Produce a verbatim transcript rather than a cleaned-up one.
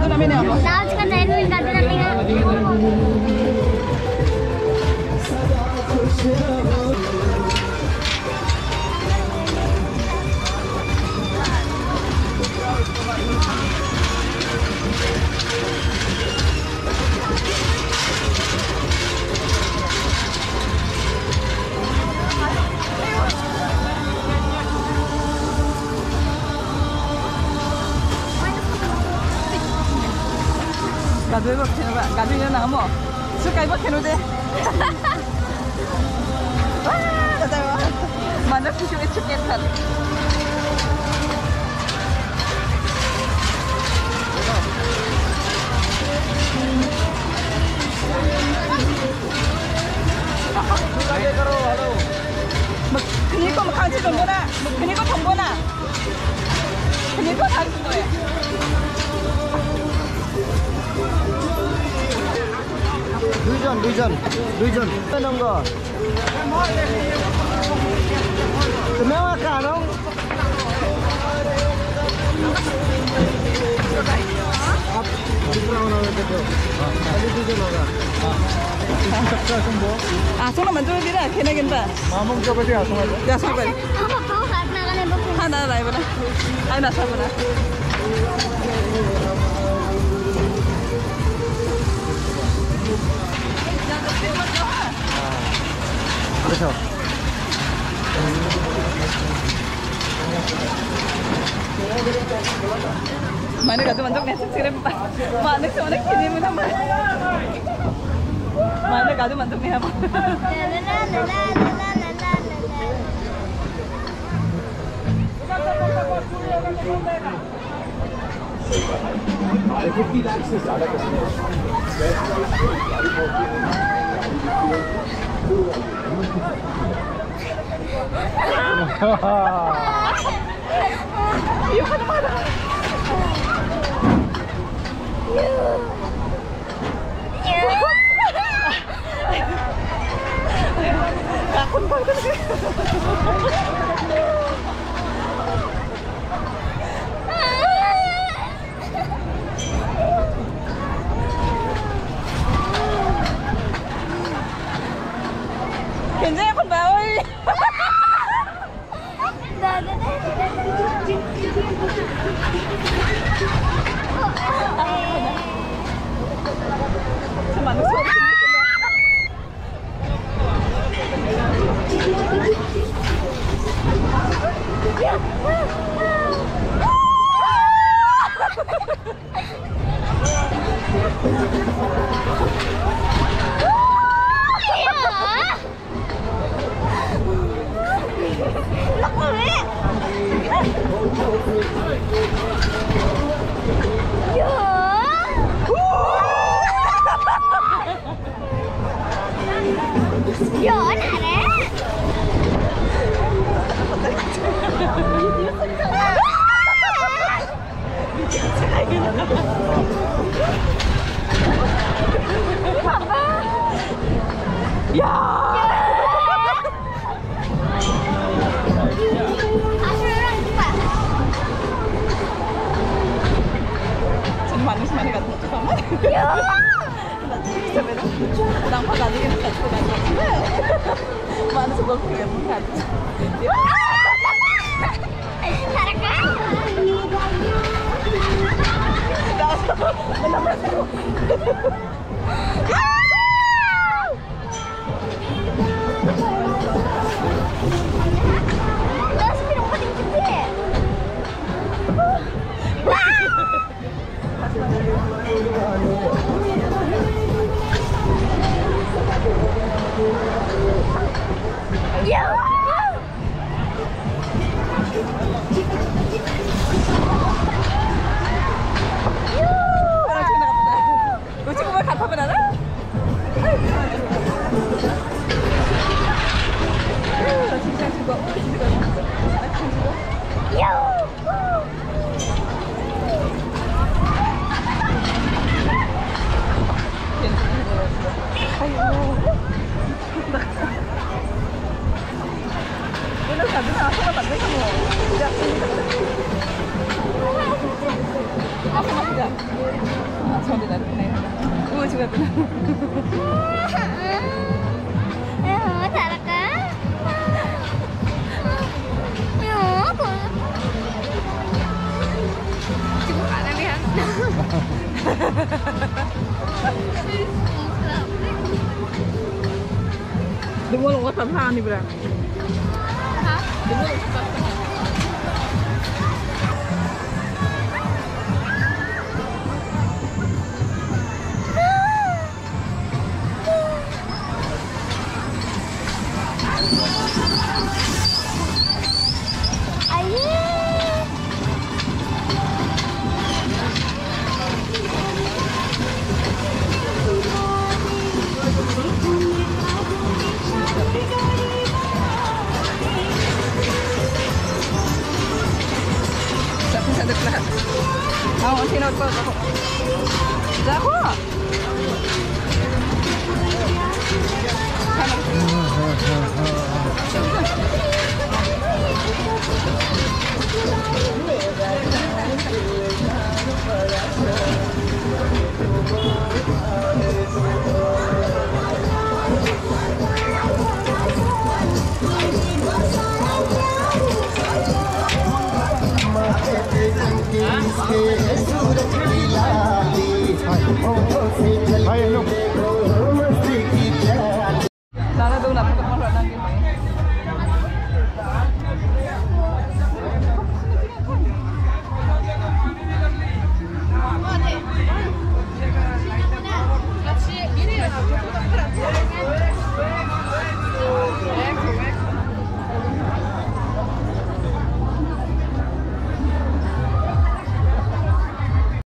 kartu namanya apa? Tahu kan saya nulis kartu namanya. Gado ibu kena apa? Gado yang nama? Suka ibu kena deh. Wah, kata ibu. Mana sih cuma ciket kan? Kini kau makan sih tombona, kini kau tombona, kini kau tahu semua ya. দুইজন দুইজন দুইজন নঙ্গ তুমি কারণ asong naman tuh kita kena kita mamong coba dia asong aja ya sampai Apa kau karena kan ibu? hana lah ibu nah ayo nasa ibu nah 그래서 mana gado manjok nih sirem mana sih mana kini mana mana gado manjok nih apa iya kan mana akun banget sih 괜찮아 건 나와 많은 소리 manis mana kan tuh sama ya tanpa tadi kan satu kan mana sebelum kita bukan Ah, sambil taruh naik. Oh, juga tu. Eh, tak nak kan? Ya, aku. Cuba kat dalam dia. Dia boleh buat apa ni berang? Ha? Dia boleh buat apa? Ayy. Satu satu kelas. Mau sini apa aku? Dah aku. Sana.